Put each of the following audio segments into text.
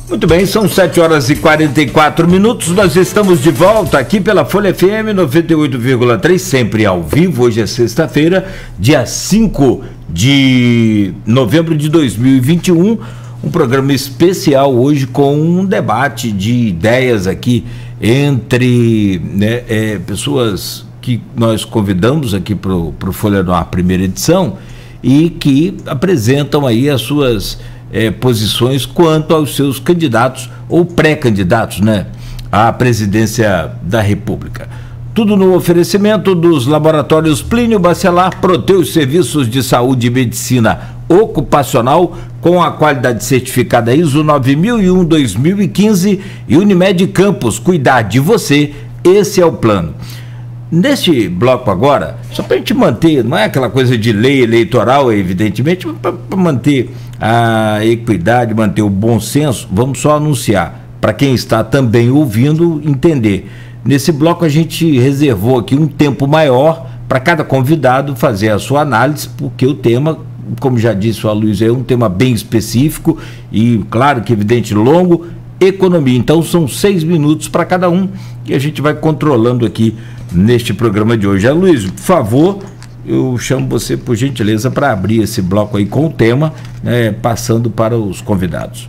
Muito bem, são 7h44. Nós estamos de volta aqui pela Folha FM 98,3, sempre ao vivo. Hoje é sexta-feira, dia 5 de novembro de 2021. Um programa especial hoje com um debate de ideias aqui entre pessoas que nós convidamos aqui para o Folha no Ar, primeira edição, e que apresentam aí as suas posições quanto aos seus candidatos ou pré-candidatos, à presidência da República. Tudo no oferecimento dos laboratórios Plínio Bacelar, Proteus Serviços de Saúde e Medicina Ocupacional, com a qualidade certificada ISO 9001-2015, e Unimed Campos, cuidar de você, esse é o plano. Neste bloco agora, só para a gente manter, não é aquela coisa de lei eleitoral, evidentemente, mas para manter a equidade, manter o bom senso, vamos só anunciar, para quem está também ouvindo entender. Nesse bloco a gente reservou aqui um tempo maior para cada convidado fazer a sua análise, porque o tema, como já disse o Aloysio, é um tema bem específico e, claro que evidente, longo, economia. Então são 6 minutos para cada um e a gente vai controlando aqui neste programa de hoje. Aloysio, por favor, eu chamo você, por gentileza, para abrir esse bloco aí com o tema, passando para os convidados.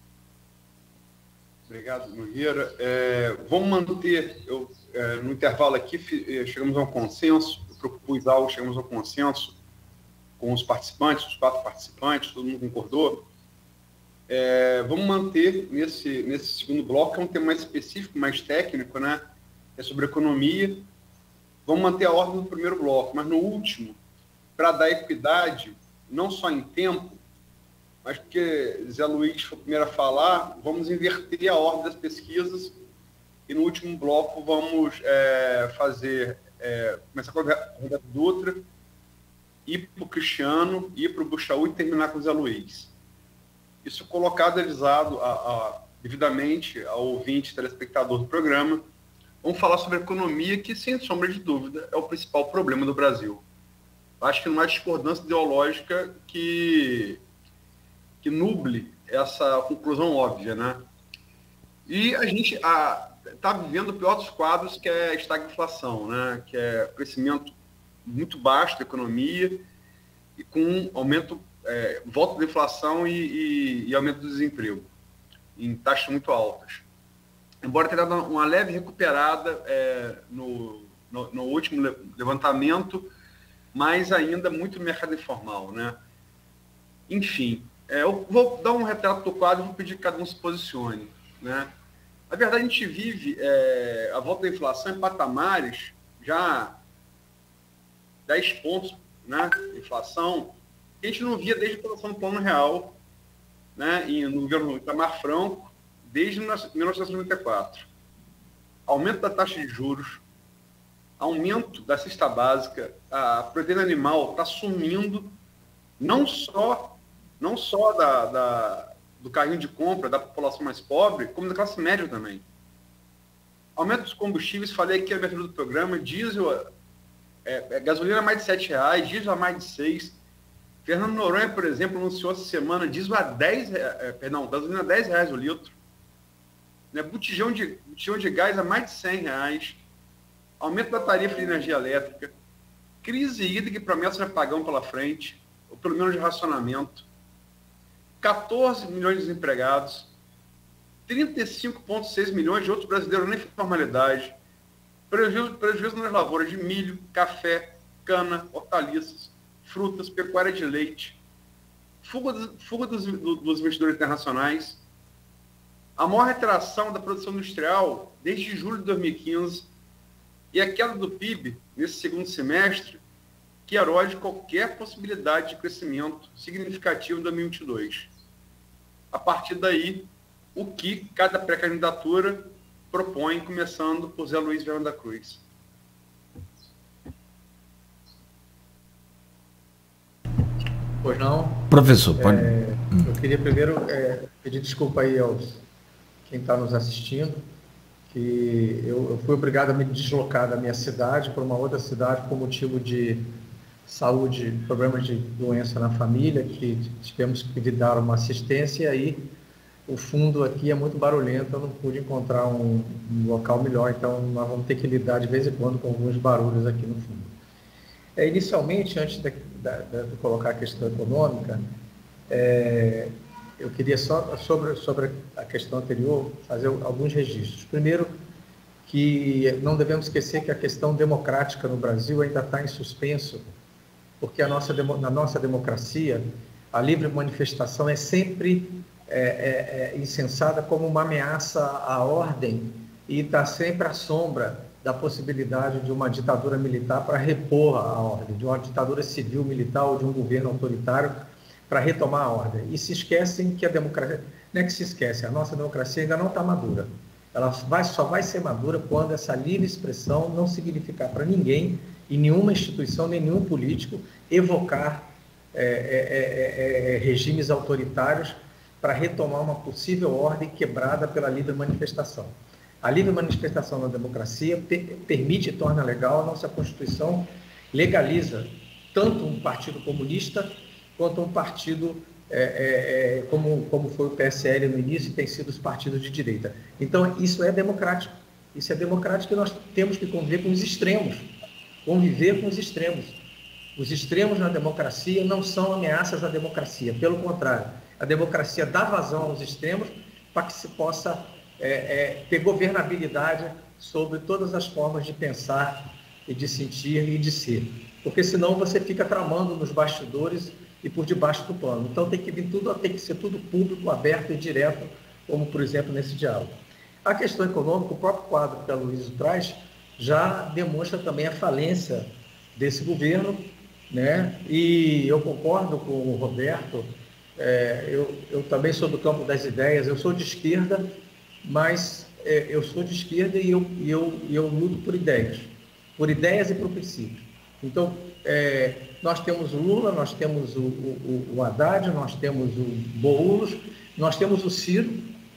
Obrigado, Nogueira. Vamos manter, no intervalo aqui, chegamos a um consenso, eu propus algo, chegamos a um consenso com os participantes, os 4 participantes, todo mundo concordou. Vamos manter nesse segundo bloco, que é um tema mais específico, mais técnico, é sobre economia. Vamos manter a ordem do primeiro bloco, mas no último, para dar equidade, não só em tempo, mas porque Zé Luiz foi o primeiro a falar, vamos inverter a ordem das pesquisas e no último bloco vamos começar com a Roberto Dutra, ir para o Cristiano, ir para o Buchaú e terminar com o Zé Luiz. Isso colocado, avisado devidamente ao ouvinte, telespectador do programa. Vamos falar sobre a economia, que, sem sombra de dúvida, é o principal problema do Brasil. Acho que não há discordância ideológica que nuble essa conclusão óbvia, E a gente está vivendo o pior dos quadros, que é a estagflação, que é crescimento muito baixo da economia e com aumento, volta da inflação e aumento do desemprego em taxas muito altas. Embora tenha dado uma leve recuperada no último levantamento, mas ainda muito no mercado informal, Enfim, eu vou dar um retrato do quadro e vou pedir que cada um se posicione, Na verdade, a gente vive a volta da inflação em patamares já 10 pontos, de inflação, que a gente não via desde a aprovação do Plano Real, no governo Itamar Franco, desde 1994. Aumento da taxa de juros, aumento da cesta básica, a proteína animal está sumindo, não só do carrinho de compra da população mais pobre, como da classe média também. Aumento dos combustíveis, falei aqui na abertura do programa, diesel, gasolina a mais de R$7, diesel a mais de 6. Fernando Noronha, por exemplo, anunciou essa semana diesel a gasolina a R$10 o litro. Botijão de gás a mais de R$100, aumento da tarifa de energia elétrica, crise hídrica e promessa de apagão pela frente, ou pelo menos de racionamento, 14 milhões de desempregados, 35,6 milhões de outros brasileiros na informalidade, prejuízo nas lavouras de milho, café, cana, hortaliças, frutas, pecuária de leite, fuga dos investidores internacionais, a maior retração da produção industrial desde julho de 2015 e a queda do PIB nesse segundo semestre, que erode qualquer possibilidade de crescimento significativo em 2022. A partir daí, o que cada pré-candidatura propõe, começando por Zé Luiz Verão da Cruz. Pois não? Professor, pode... Eu queria primeiro pedir desculpa aí aos quem está nos assistindo, que eu fui obrigado a me deslocar da minha cidade para uma outra cidade por motivo de saúde, problemas de doença na família, que tivemos que dar uma assistência, e aí o fundo aqui é muito barulhento, eu não pude encontrar um local melhor, então nós vamos ter que lidar de vez em quando com alguns barulhos aqui no fundo. Inicialmente, antes de colocar a questão econômica, eu queria só, sobre a questão anterior, fazer alguns registros. Primeiro, que não devemos esquecer que a questão democrática no Brasil ainda está em suspenso, porque na nossa democracia, a livre manifestação é sempre insensada como uma ameaça à ordem e está sempre à sombra da possibilidade de uma ditadura militar para repor a ordem, de uma ditadura civil militar ou de um governo autoritário para retomar a ordem. E se esquecem que a democracia... Não é que se esquece, a nossa democracia ainda não está madura. Ela só vai ser madura quando essa livre expressão não significar para ninguém, e nenhuma instituição, nem nenhum político, evocar regimes autoritários para retomar uma possível ordem quebrada pela livre manifestação. A livre manifestação na democracia permite e torna legal, a nossa Constituição legaliza tanto um partido comunista quanto um partido como foi o PSL no início e tem sido os partidos de direita. Então, isso é democrático. Isso é democrático e nós temos que conviver com os extremos. Conviver com os extremos. Os extremos na democracia não são ameaças à democracia. Pelo contrário, a democracia dá vazão aos extremos para que se possa ter governabilidade sobre todas as formas de pensar e de sentir e de ser. Porque senão você fica tramando nos bastidores e por debaixo do pano. Então tem que ser tudo público, aberto e direto, como por exemplo nesse diálogo. A questão econômica, o próprio quadro que a Luísa traz, já demonstra também a falência desse governo, né? E eu concordo com o Roberto, eu também sou do campo das ideias, eu sou de esquerda, mas eu sou de esquerda e eu luto por ideias e por princípios. Então, nós temos o Lula, nós temos o Haddad, nós temos o Boulos, nós temos o Ciro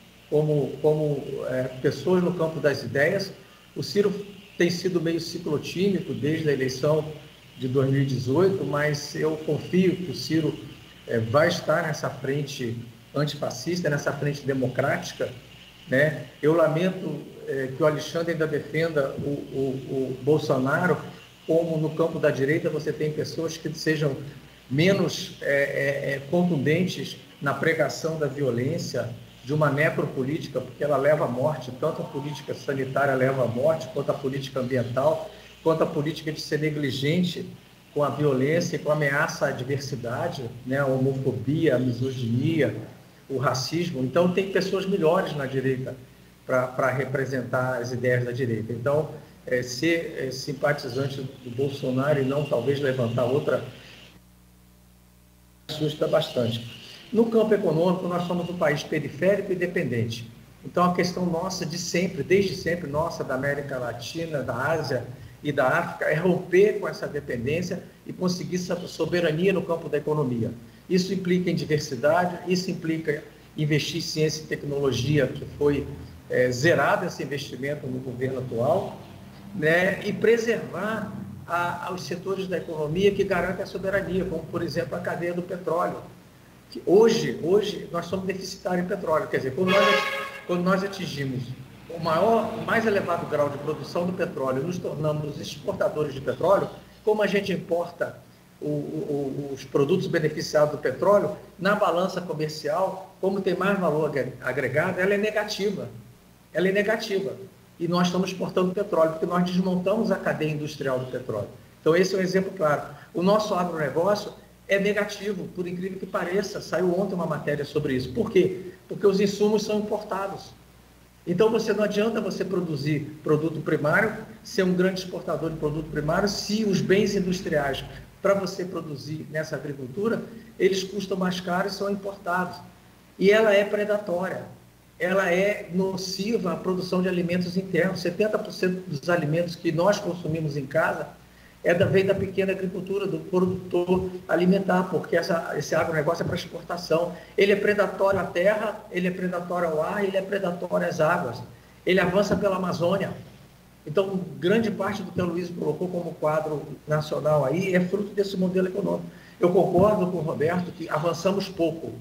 como pessoas no campo das ideias. O Ciro tem sido meio ciclotímico desde a eleição de 2018, mas eu confio que o Ciro vai estar nessa frente antifascista, nessa frente democrática, né? Eu lamento que o Alexandre ainda defenda o Bolsonaro, como no campo da direita você tem pessoas que sejam menos contundentes na pregação da violência, de uma necropolítica, porque ela leva à morte, tanto a política sanitária leva à morte, quanto a política ambiental, quanto a política de ser negligente com a violência e com a ameaça à diversidade, né? A homofobia, a misoginia, o racismo. Então, tem pessoas melhores na direita para representar as ideias da direita. Então, ser simpatizante do Bolsonaro e não talvez levantar outra assusta bastante. No campo econômico, nós somos um país periférico e dependente. Então, a questão nossa de sempre, desde sempre, nossa, da América Latina, da Ásia e da África, é romper com essa dependência e conseguir essa soberania no campo da economia. Isso implica em diversidade, isso implica investir em ciência e tecnologia, que foi zerado esse investimento no governo atual, né? E preservar os setores da economia que garantem a soberania, como, por exemplo, a cadeia do petróleo. Que hoje nós somos deficitários em petróleo, quer dizer, quando nós atingimos o mais elevado grau de produção do petróleo, nos tornamos exportadores de petróleo, como a gente importa os produtos beneficiados do petróleo, na balança comercial, como tem mais valor agregado, ela é negativa. E nós estamos exportando petróleo, porque nós desmontamos a cadeia industrial do petróleo. Então, esse é um exemplo claro. O nosso agronegócio é negativo, por incrível que pareça. Saiu ontem uma matéria sobre isso. Por quê? Porque os insumos são importados. Então, não adianta você produzir produto primário, ser um grande exportador de produto primário, se os bens industriais, para você produzir nessa agricultura, eles custam mais caro e são importados. E ela é predatória. Ela é nociva à produção de alimentos internos. 70% dos alimentos que nós consumimos em casa vem da pequena agricultura, do produtor alimentar, porque esse agronegócio é para exportação. Ele é predatório à terra, ele é predatório ao ar, ele é predatório às águas. Ele avança pela Amazônia. Então, grande parte do que a Luísa colocou como quadro nacional aí é fruto desse modelo econômico. Eu concordo com o Roberto que avançamos pouco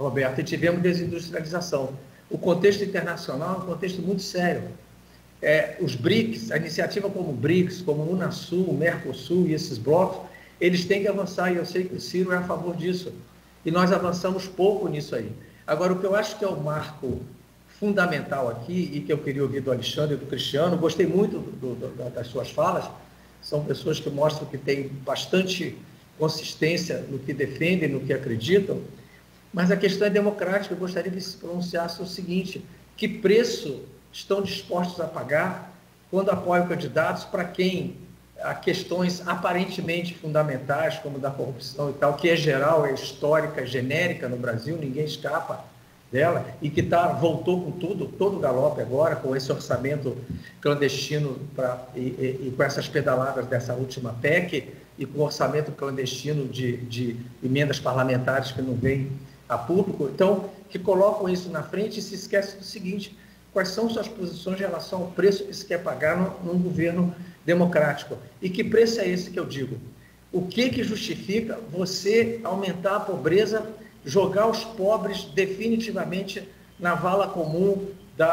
Roberto, e tivemos desindustrialização. O contexto internacional é um contexto muito sério. Os BRICS, a iniciativa como o BRICS, como o Unasul, o Mercosul e esses blocos, eles têm que avançar, e eu sei que o Ciro é a favor disso. E nós avançamos pouco nisso aí. Agora, o que eu acho que é o marco fundamental aqui, e que eu queria ouvir do Alexandre e do Cristiano, gostei muito das suas falas, são pessoas que mostram que têm bastante consistência no que defendem, no que acreditam, mas a questão é democrática. Eu gostaria que se pronunciasse o seguinte: que preço estão dispostos a pagar quando apoiam candidatos para quem há questões aparentemente fundamentais, como da corrupção e tal, que é geral, é histórica, é genérica no Brasil, ninguém escapa dela, e que voltou com tudo, todo o galope agora, com esse orçamento clandestino e com essas pedaladas dessa última PEC, e com orçamento clandestino de emendas parlamentares que não vêm a público. Então, que colocam isso na frente e se esquecem do seguinte: quais são suas posições em relação ao preço que se quer pagar num governo democrático? E que preço é esse que eu digo? O que justifica você aumentar a pobreza, jogar os pobres definitivamente na vala comum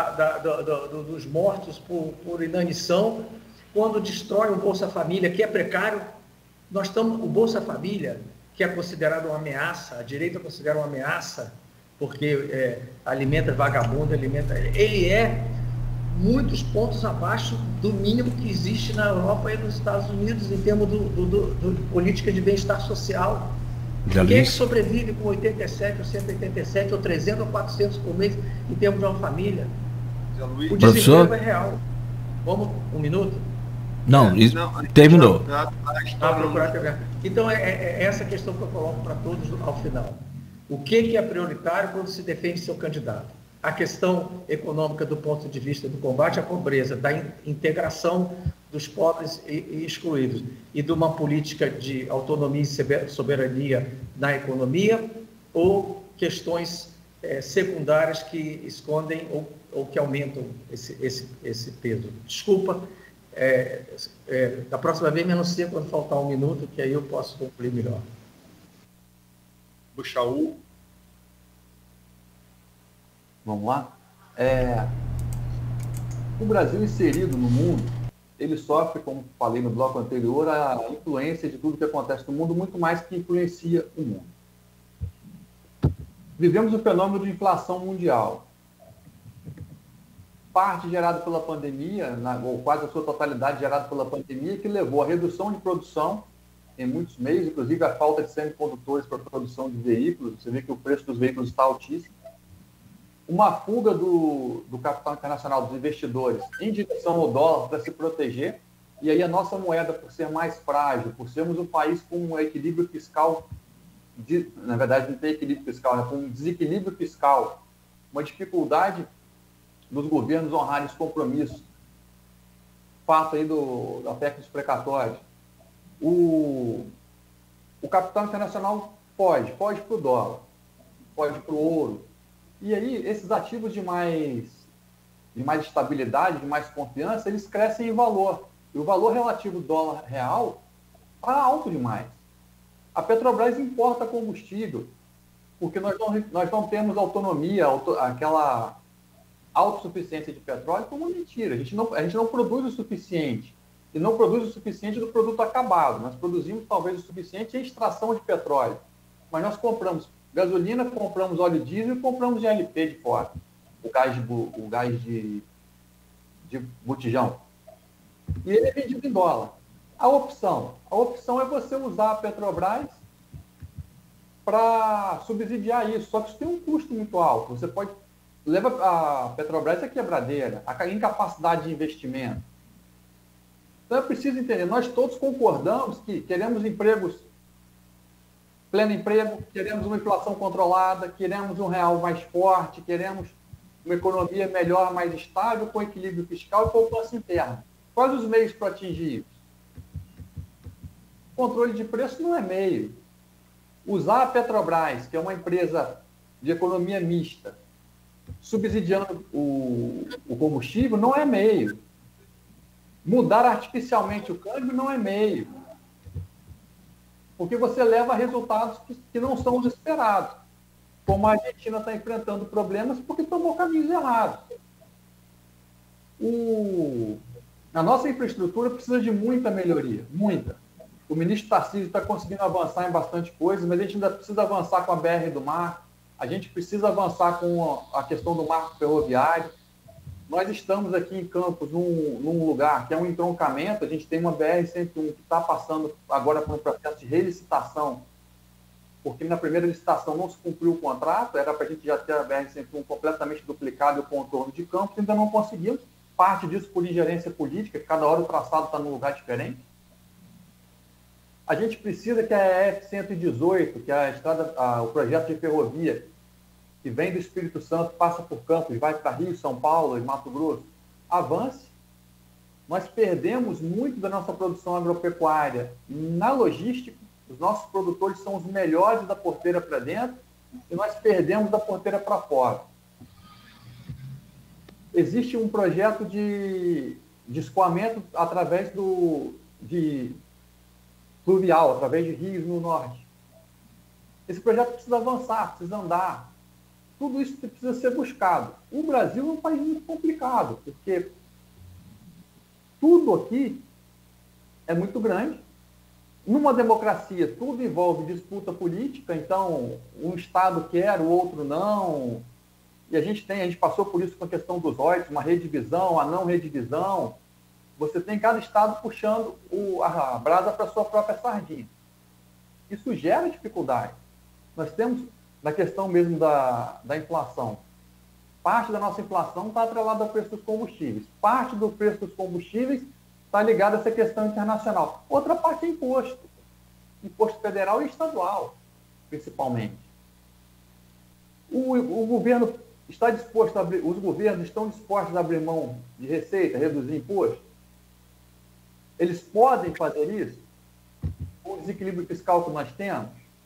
dos mortos por inanição, quando destrói o Bolsa Família, que é precário? O Bolsa Família, que é considerado uma ameaça, a direita considera uma ameaça, porque alimenta vagabundo, ele é muitos pontos abaixo do mínimo que existe na Europa e nos Estados Unidos em termos de política de bem-estar social. Quem é que sobrevive com 87 ou 187 ou 300 ou 400 por mês em termos de uma família? O desemprego é real. Vamos, um minuto? Não, terminou. Então, é essa questão que eu coloco para todos ao final. O que é prioritário quando se defende seu candidato? A questão econômica do ponto de vista do combate à pobreza, da integração dos pobres e excluídos, e de uma política de autonomia e soberania na economia, ou questões secundárias que escondem ou que aumentam esse peso? Desculpa, da próxima vez me anuncia quando faltar um minuto, que aí eu posso concluir melhor. Buchaú. Vamos lá? O Brasil inserido no mundo, ele sofre, como falei no bloco anterior, a influência de tudo que acontece no mundo, muito mais que influencia o mundo. Vivemos o fenômeno de inflação mundial. Parte gerada pela pandemia, ou quase a sua totalidade gerada pela pandemia, que levou à redução de produção em muitos meios, inclusive a falta de semicondutores para a produção de veículos. Você vê que o preço dos veículos está altíssimo. Uma fuga do capital internacional, dos investidores, em direção ao dólar para se proteger, e aí a nossa moeda, por ser mais frágil, por sermos um país com um equilíbrio fiscal, na verdade não tem equilíbrio fiscal, né? Com um desequilíbrio fiscal, uma dificuldade dos governos honrarem os compromissos, fato aí da PEC dos precatórios. O capital internacional pode para o dólar, pode para o ouro. E aí, esses ativos de mais estabilidade, de mais confiança, eles crescem em valor. E o valor relativo do dólar real está alto demais. A Petrobras importa combustível, porque nós não temos autonomia, aquela autossuficiência de petróleo, como uma mentira. A gente não produz o suficiente. E não produz o suficiente do produto acabado. Nós produzimos talvez o suficiente em extração de petróleo. Mas nós compramos gasolina, compramos óleo diesel e compramos GLP de fora. O gás de botijão. E ele é vendido em dólar. A opção é você usar a Petrobras para subsidiar isso. Só que isso tem um custo muito alto. Você leva a Petrobras à quebradeira, à incapacidade de investimento. Então é preciso entender, nós todos concordamos que queremos pleno emprego, queremos uma inflação controlada, queremos um real mais forte, queremos uma economia melhor, mais estável, com equilíbrio fiscal e poupança interna. Quais os meios para atingir isso? Controle de preço não é meio. Usar a Petrobras, que é uma empresa de economia mista, subsidiando o combustível, não é meio. Mudar artificialmente o câmbio não é meio. Porque você leva a resultados que não são os esperados. como a Argentina está enfrentando problemas porque tomou caminhos errados. A nossa infraestrutura precisa de muita melhoria, muita. O ministro Tarcísio está conseguindo avançar em bastante coisa, mas a gente ainda precisa avançar com a BR do Mar, a gente precisa avançar com a questão do marco ferroviário. Nós estamos aqui em Campos, num lugar que é um entroncamento, a gente tem uma BR-101 que está passando agora por um processo de relicitação, porque na primeira licitação não se cumpriu o contrato, era para a gente já ter a BR-101 completamente duplicada e o contorno de Campos, ainda não conseguimos, parte disso por ingerência política, cada hora o traçado está num lugar diferente. A gente precisa que a EF-118, que é o projeto de ferrovia, que vem do Espírito Santo, passa por Campos, vai para Rio, São Paulo e Mato Grosso, avance. Nós perdemos muito da nossa produção agropecuária na logística, os nossos produtores são os melhores da porteira para dentro e nós perdemos da porteira para fora. Existe um projeto de escoamento através de fluvial, através de rios no norte. Esse projeto precisa avançar, precisa andar. Tudo isso precisa ser buscado. O Brasil é um país muito complicado, porque tudo aqui é muito grande. Numa democracia, tudo envolve disputa política, então um Estado quer, o outro não. E a gente passou por isso com a questão dos royalties, uma redivisão, a não redivisão. Você tem cada Estado puxando a brasa para a sua própria sardinha. Isso gera dificuldade. Nós temos, na questão mesmo da inflação, parte da nossa inflação está atrelada ao preço dos combustíveis. Parte do preço dos combustíveis está ligada a essa questão internacional. Outra parte é imposto. Imposto federal e estadual, principalmente. O governo está disposto a abrir, os governos estão dispostos a abrir mão de receita, reduzir imposto? Eles podem fazer isso? Com o desequilíbrio fiscal que nós temos?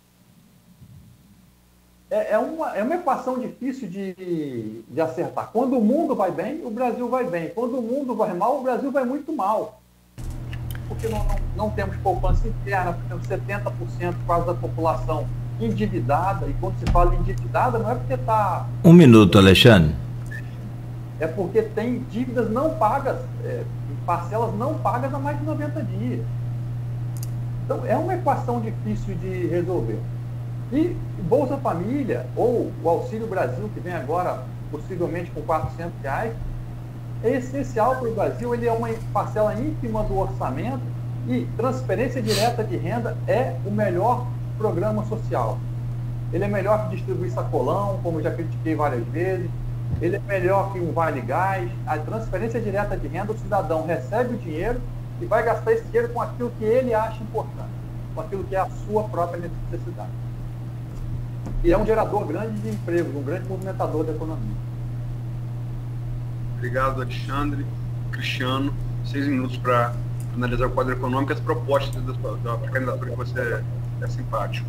É uma equação difícil de acertar. Quando o mundo vai bem, o Brasil vai bem. Quando o mundo vai mal, o Brasil vai muito mal. Porque não temos poupança interna, temos 70% quase da população endividada. E quando se fala endividada, não é porque está... Um minuto, Alexandre. É porque tem dívidas não pagas, parcelas não pagas há mais de 90 dias. Então, é uma equação difícil de resolver. E Bolsa Família, ou o Auxílio Brasil, que vem agora possivelmente com R$400, é essencial para o Brasil, ele é uma parcela ínfima do orçamento e transferência direta de renda é o melhor programa social. Ele é melhor que distribuir sacolão, como já critiquei várias vezes, ele é melhor que um Vale Gás. A transferência direta de renda, o cidadão recebe o dinheiro e vai gastar esse dinheiro com aquilo que ele acha importante, com aquilo que é a sua própria necessidade. E é um gerador grande de empregos, um grande movimentador da economia. Obrigado, Alexandre. Cristiano, 6 minutos para analisar o quadro econômico e as propostas da candidatura que você é simpático.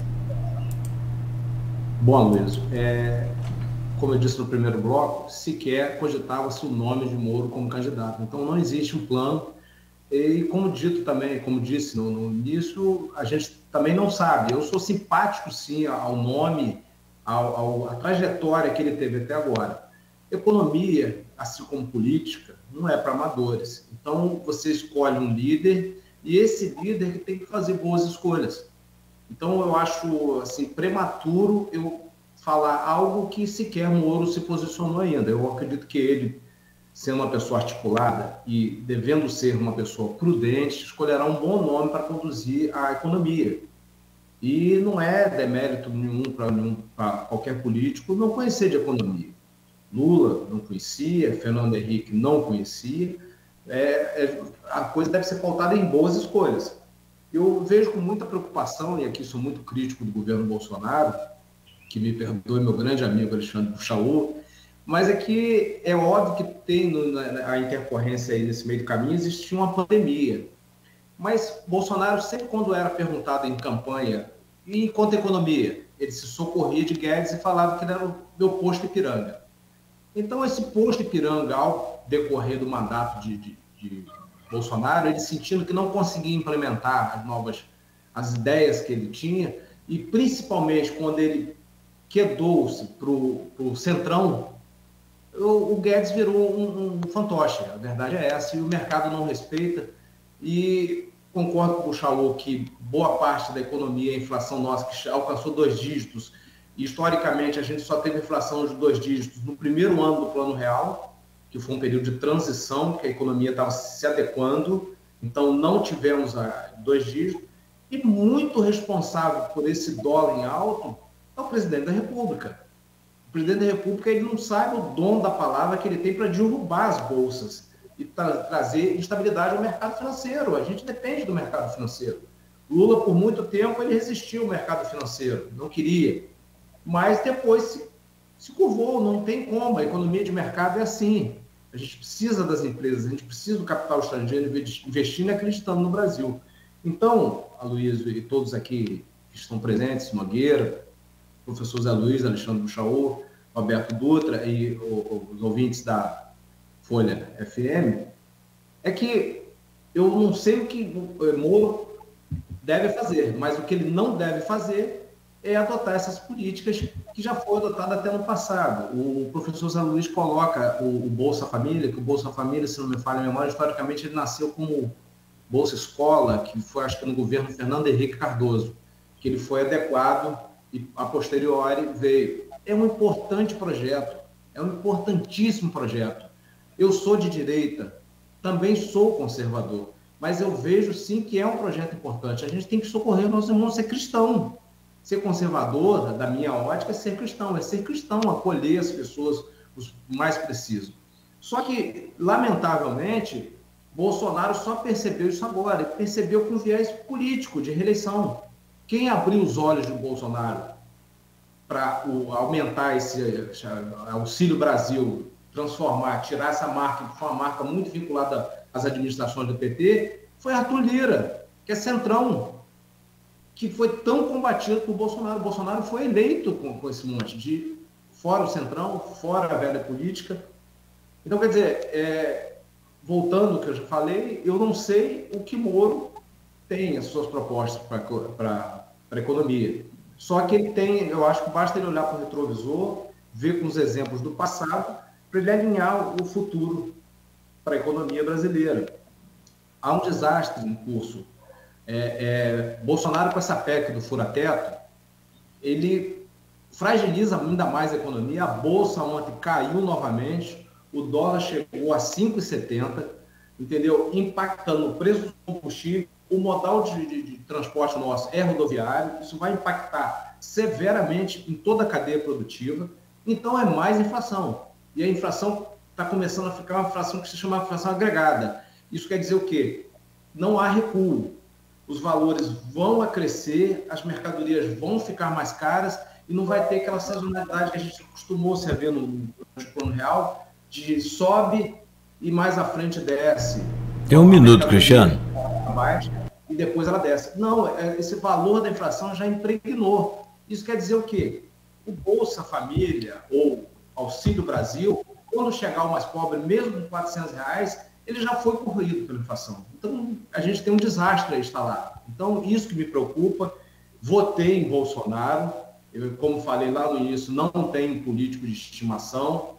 Bom, Luiz, como eu disse no primeiro bloco, sequer cogitava-se o nome de Moro como candidato. Então, não existe um plano. E, como disse no início, a gente também não sabe. Eu sou simpático, sim, ao nome, à trajetória que ele teve até agora. Economia, assim como política, não é para amadores. Então, você escolhe um líder e esse líder que tem que fazer boas escolhas. Então, eu acho assim, prematuro eu falar algo que sequer Moro se posicionou ainda. Eu acredito que ele, sendo uma pessoa articulada e devendo ser uma pessoa prudente, escolherá um bom nome para conduzir a economia. E não é demérito nenhum para qualquer político não conhecer de economia. Lula não conhecia, Fernando Henrique não conhecia. A coisa deve ser pautada em boas escolhas. Eu vejo com muita preocupação, e aqui sou muito crítico do governo Bolsonaro, que me perdoe meu grande amigo Alexandre Buchaú, mas é que é óbvio que tem a intercorrência aí nesse meio do caminho, existia uma pandemia. Mas Bolsonaro, sempre quando era perguntado em campanha, e quanto à economia, ele se socorria de Guedes e falava que ele era o meu posto Ipiranga. Então, esse posto Ipiranga, ao decorrer do mandato de Bolsonaro, ele sentindo que não conseguia implementar as ideias que ele tinha, e principalmente quando ele quedou-se para o Centrão, o Guedes virou um fantoche. A verdade é essa, e o mercado não respeita. E concordo com o Chalou que boa parte da economia, a inflação nossa, que alcançou 2 dígitos, e historicamente a gente só teve inflação de 2 dígitos no primeiro ano do Plano Real, que foi um período de transição, que a economia estava se adequando, então não tivemos 2 dígitos, e muito responsável por esse dólar em alto é o presidente da República. O presidente da República, ele não sabe o dom da palavra que ele tem para derrubar as bolsas e trazer instabilidade ao mercado financeiro. A gente depende do mercado financeiro. Lula, por muito tempo, ele resistiu ao mercado financeiro, não queria. Mas depois se curvou, não tem como. A economia de mercado é assim. A gente precisa das empresas, a gente precisa do capital estrangeiro investindo e acreditando no Brasil. Então, Aloysio e todos aqui que estão presentes, Nogueira, professor Zé Luiz, Alexandre Buchaô, Roberto Dutra e os ouvintes da Folha FM, é que eu não sei o que o Moro deve fazer, mas o que ele não deve fazer é adotar essas políticas que já foram adotadas até no passado. O professor Zé Luiz coloca o Bolsa Família, que o Bolsa Família, se não me falha a memória, historicamente ele nasceu como Bolsa Escola, que foi, acho que no governo Fernando Henrique Cardoso, que ele foi adequado e, a posteriori, veio. É um importante projeto, é um importantíssimo projeto. Eu sou de direita, também sou conservador, mas eu vejo sim que é um projeto importante. A gente tem que socorrer nossos irmãos, ser cristão. Ser conservador, da minha ótica, é ser cristão, acolher as pessoas, os mais precisos. Só que, lamentavelmente, Bolsonaro só percebeu isso agora, ele percebeu com viés político, de reeleição. Quem abriu os olhos de Bolsonaro para aumentar esse Auxílio Brasil, transformar, tirar essa marca, que foi uma marca muito vinculada às administrações do PT, foi Arthur Lira, que é centrão, que foi tão combatido por Bolsonaro. Bolsonaro foi eleito com esse monte de fora o centrão, fora a velha política. Então, quer dizer, voltando ao que eu já falei, eu não sei o que Moro tem as suas propostas para a economia. Só que ele tem, eu acho que basta ele olhar para o retrovisor, ver com os exemplos do passado, para ele alinhar o futuro para a economia brasileira. Há um desastre em curso. Bolsonaro, com essa PEC do fura-teto, ele fragiliza ainda mais a economia. A Bolsa ontem caiu novamente, o dólar chegou a 5,70, entendeu? Impactando o preço do combustível. O modal de transporte nosso é rodoviário, isso vai impactar severamente em toda a cadeia produtiva, então é mais inflação. E a inflação está começando a ficar uma inflação que se chama inflação agregada. Isso quer dizer o quê? Não há recuo. Os valores vão a crescer, as mercadorias vão ficar mais caras e não vai ter aquela sazonalidade que a gente acostumou se a ver no Plano Real, de sobe e mais à frente desce. Tem um minuto, Cristiano. Abaixo, e depois ela desce. Não, esse valor da inflação já impregnou. Isso quer dizer o quê? O Bolsa Família ou Auxílio Brasil, quando chegar o mais pobre, mesmo com R$400, ele já foi corroído pela inflação. Então, a gente tem um desastre instalado. Então, isso que me preocupa. Votei em Bolsonaro. Eu, como falei lá no início, não tenho político de estimação.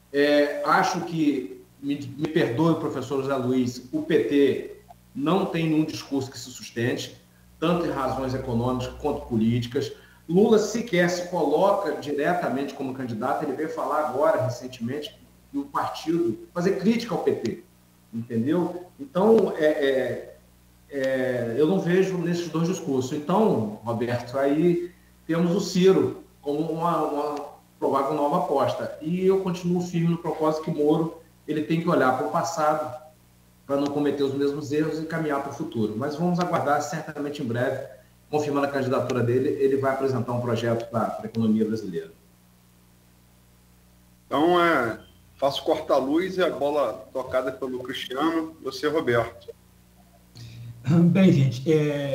Acho que, me perdoe o professor José Luiz, o PT não tem nenhum discurso que se sustente, tanto em razões econômicas quanto políticas. Lula sequer se coloca diretamente como candidato, ele veio falar agora, recentemente, do partido, fazer crítica ao PT, entendeu? Então, eu não vejo nesses dois discursos. Então, Roberto, aí temos o Ciro como uma provável nova aposta. E eu continuo firme no propósito que Moro ele tem que olhar para o passado para não cometer os mesmos erros e caminhar para o futuro. Mas vamos aguardar, certamente em breve, confirmando a candidatura dele, ele vai apresentar um projeto para a economia brasileira. Então, faço corta-luz e a bola tocada pelo Cristiano, você, Roberto. Bem, gente,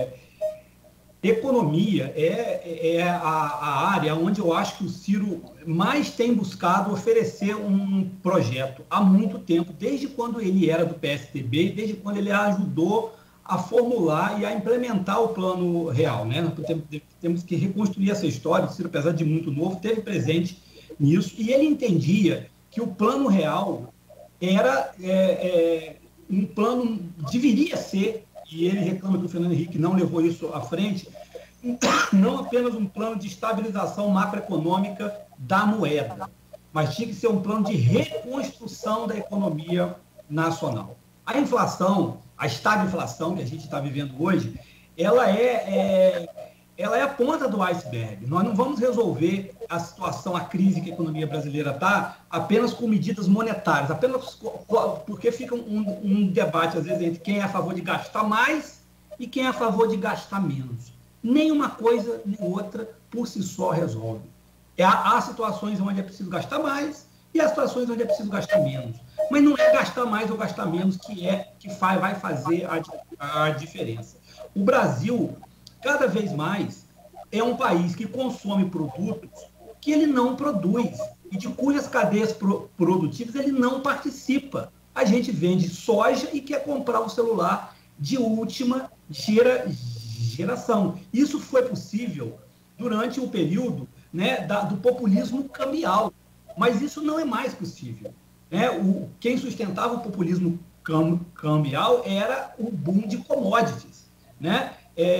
economia é a área onde eu acho que o Ciro mais tem buscado oferecer um projeto há muito tempo, desde quando ele era do PSDB, desde quando ele ajudou a formular e a implementar o plano real, né? Nós temos que reconstruir essa história. O Ciro, apesar de muito novo, teve presente nisso, e ele entendia que o plano real era um plano, deveria ser, e ele reclama que o Fernando Henrique não levou isso à frente, não apenas um plano de estabilização macroeconômica da moeda, mas tinha que ser um plano de reconstrução da economia nacional. A inflação, a estagflação que a gente está vivendo hoje, ela é a ponta do iceberg. Nós não vamos resolver a situação, a crise que a economia brasileira está, apenas com medidas monetárias, apenas porque fica um debate, às vezes, entre quem é a favor de gastar mais e quem é a favor de gastar menos. Nem uma coisa nem outra por si só resolve. Há situações onde é preciso gastar mais e há situações onde é preciso gastar menos. Mas não é gastar mais ou gastar menos que vai fazer a diferença. O Brasil, cada vez mais, é um país que consome produtos que ele não produz e de cujas cadeias produtivas ele não participa. A gente vende soja e quer comprar um celular de última geração. Isso foi possível durante o período, né, do populismo cambial, mas isso não é mais possível. Quem sustentava o populismo cambial era o boom de commodities, né?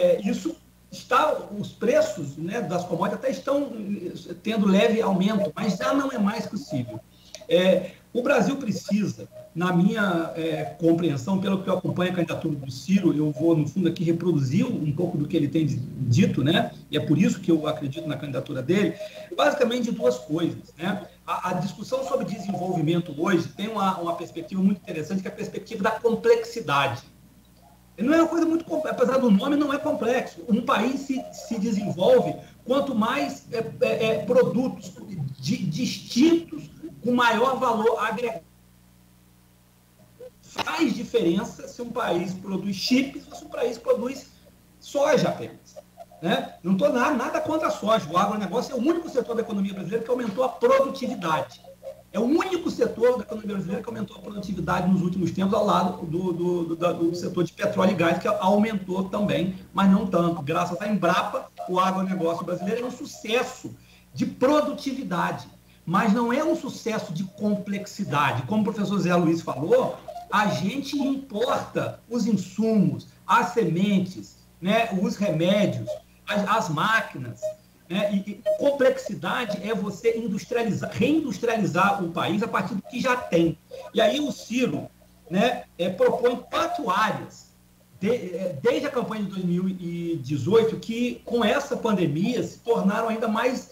Os preços, né, das commodities até estão tendo leve aumento, mas já não é mais possível. O Brasil precisa, na minha compreensão, pelo que eu acompanho a candidatura do Ciro, eu vou, no fundo, aqui reproduzir um pouco do que ele tem dito, né? E é por isso que eu acredito na candidatura dele, basicamente de duas coisas, né? A discussão sobre desenvolvimento hoje tem uma perspectiva muito interessante, que é a perspectiva da complexidade. Não é uma coisa muito complexa, apesar do nome, não é complexo. Um país se desenvolve quanto mais produtos distintos com maior valor agregado. Faz diferença se um país produz chips ou se um país produz soja apenas. Né? Não estou nada contra a soja. O agronegócio é o único setor da economia brasileira que aumentou a produtividade. É o único setor da economia brasileira que aumentou a produtividade nos últimos tempos, ao lado do setor de petróleo e gás, que aumentou também, mas não tanto. Graças à Embrapa, o agronegócio brasileiro é um sucesso de produtividade, mas não é um sucesso de complexidade. Como o professor Zé Luiz falou, a gente importa os insumos, as sementes, né, os remédios, as máquinas. E complexidade é você reindustrializar o país a partir do que já tem. E aí o Ciro, né, propõe 4 áreas, desde a campanha de 2018, que com essa pandemia se tornaram ainda mais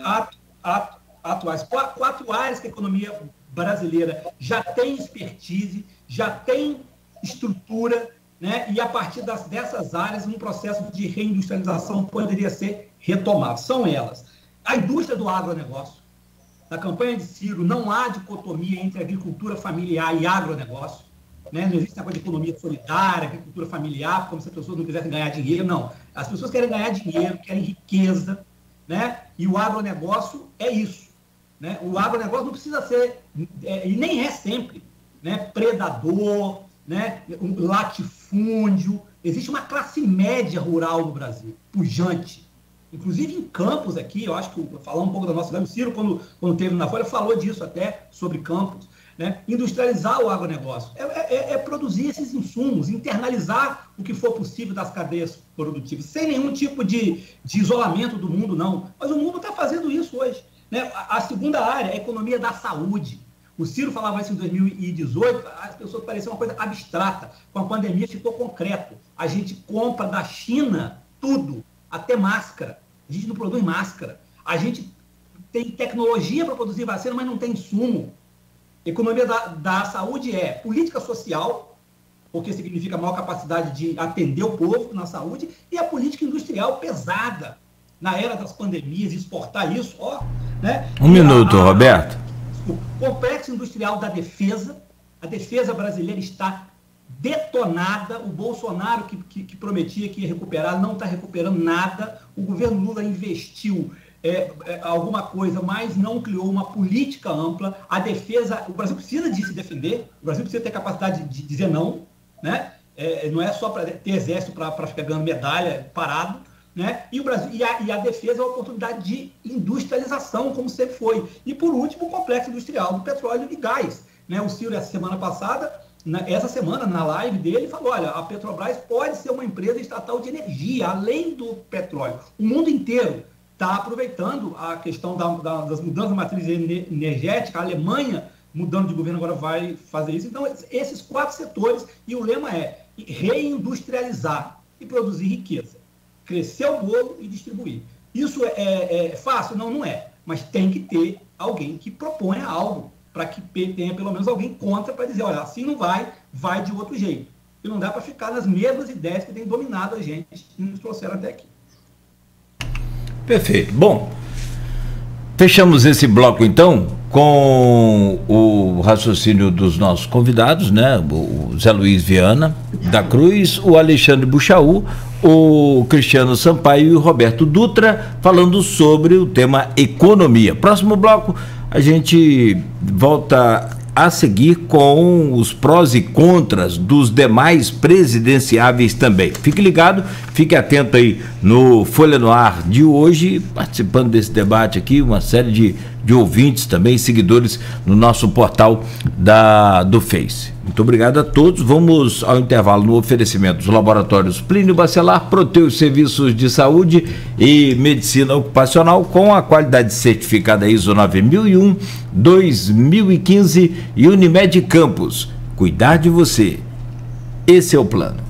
atuais. 4 áreas que a economia brasileira já tem expertise, já tem estrutura, né, e a partir dessas áreas um processo de reindustrialização poderia ser retomado. São elas: a indústria do agronegócio. Na campanha de Ciro não há dicotomia entre agricultura familiar e agronegócio, né? Não existe negócio de economia solidária, agricultura familiar, como se as pessoas não quisessem ganhar dinheiro. Não, as pessoas querem ganhar dinheiro, querem riqueza, né? E o agronegócio é isso, né? O agronegócio não precisa ser, e nem é sempre, né, predador, né, um latifúndio. Existe uma classe média rural no Brasil, pujante. Inclusive em Campos aqui, eu acho que, falar um pouco da nossa cidade, o Ciro, quando teve na Folha, falou disso até, sobre Campos, né? Industrializar o agronegócio é produzir esses insumos, internalizar o que for possível das cadeias produtivas, sem nenhum tipo de isolamento do mundo, não. Mas o mundo está fazendo isso hoje, né? A segunda área é a economia da saúde. O Ciro falava isso em 2018, as pessoas pareciam uma coisa abstrata. Com a pandemia ficou concreto. A gente compra da China tudo, até máscara. A gente não produz máscara. A gente tem tecnologia para produzir vacina, mas não tem insumo. Economia da saúde é política social, porque significa maior capacidade de atender o povo na saúde, e a política industrial pesada. Na era das pandemias, exportar isso, né? Um minuto, Roberto. O complexo industrial da defesa, a defesa brasileira está detonada. O Bolsonaro, que prometia que ia recuperar, não está recuperando nada. O governo Lula investiu alguma coisa, mas não criou uma política ampla. A defesa, o Brasil precisa de se defender, o Brasil precisa ter capacidade de dizer não, né? não é só para ter exército para ficar ganhando medalha parado, né? E o Brasil e a defesa é uma oportunidade de industrialização, como sempre foi. E por último, o complexo industrial do petróleo e gás, né? O Ciro, essa semana, na live dele, falou: olha, a Petrobras pode ser uma empresa estatal de energia, além do petróleo. O mundo inteiro está aproveitando a questão das mudanças de matriz energética. A Alemanha, mudando de governo, agora vai fazer isso. Então, esses 4 setores, e o lema é reindustrializar e produzir riqueza. Crescer o bolo e distribuir. Isso é fácil? Não, não é. Mas tem que ter alguém que proponha algo, para que tenha pelo menos alguém contra, para dizer, olha, assim não vai de outro jeito. E não dá para ficar nas mesmas ideias que têm dominado a gente e nos trouxeram até aqui. Perfeito. Bom, fechamos esse bloco então com o raciocínio dos nossos convidados, né? O Zé Luiz Viana da Cruz, o Alexandre Buchaú, o Cristiano Sampaio e o Roberto Dutra, falando sobre o tema economia. Próximo bloco, a gente volta a seguir com os prós e contras dos demais presidenciáveis também. Fique ligado, fique atento aí no Folha no Ar de hoje, participando desse debate aqui, uma série de ouvintes também, seguidores no nosso portal do Face. Muito obrigado a todos. Vamos ao intervalo no oferecimento dos laboratórios Plínio Bacelar, Proteus Serviços de Saúde e Medicina Ocupacional com a qualidade certificada ISO 9001, 2015 e Unimed Campos. Cuidar de você. Esse é o plano.